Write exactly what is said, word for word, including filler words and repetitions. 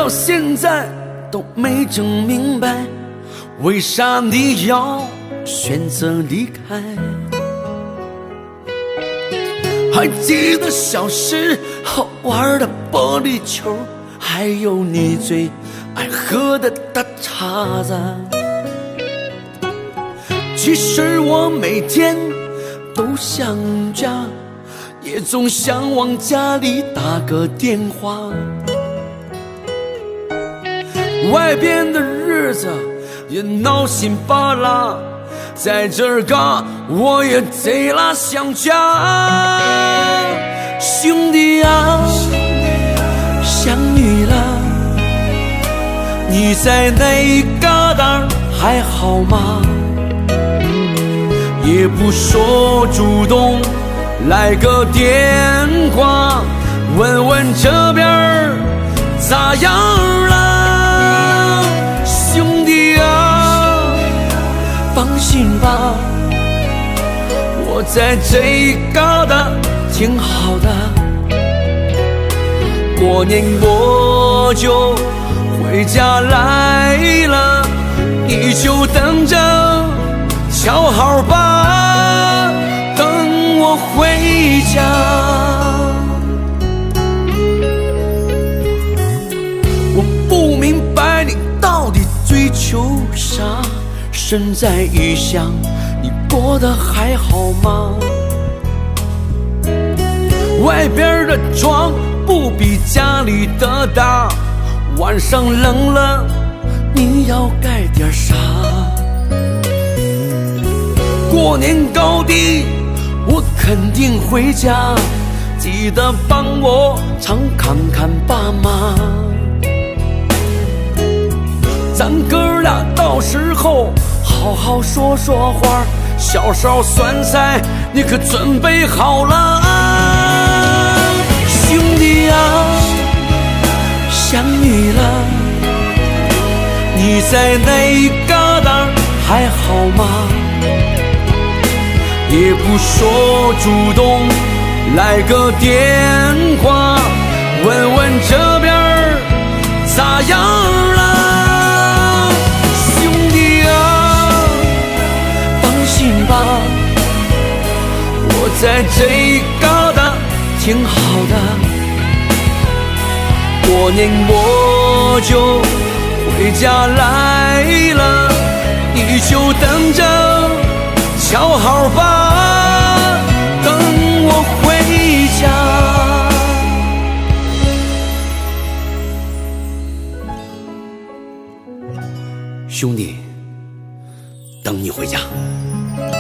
到现在都没整明白，为啥你要选择离开？还记得小时候玩的玻璃球，还有你最爱喝的大碴子。其实我每天都想家，也总想往家里打个电话。外边的日子也闹心巴拉，在这儿嘎我也贼拉想家。兄弟啊，想你了，你在那一旮瘩还好吗？也不说主动来个电话，问问这边咋样了？兄弟啊，放心吧，我在这一旮瘩挺好的。过年我就回家来了，你就等着瞧好吧，等我回家。我不明白你到底追求啥，身在异乡，你过得还好吗？外边的床不比家里的大，晚上冷了你要盖点啥？过年高低我肯定回家，记得帮我常看看爸妈。咱哥俩到时候好好说说话，小烧酸菜你可准备好了啊？兄弟啊，想你了，你在那一旮瘩还好吗？也不说主动来个电话，问问这边咋样了？兄弟啊，放心吧，我在这一旮瘩挺好的。过年我就回家来了，你就等着瞧好吧，等我回家。兄弟，等你回家。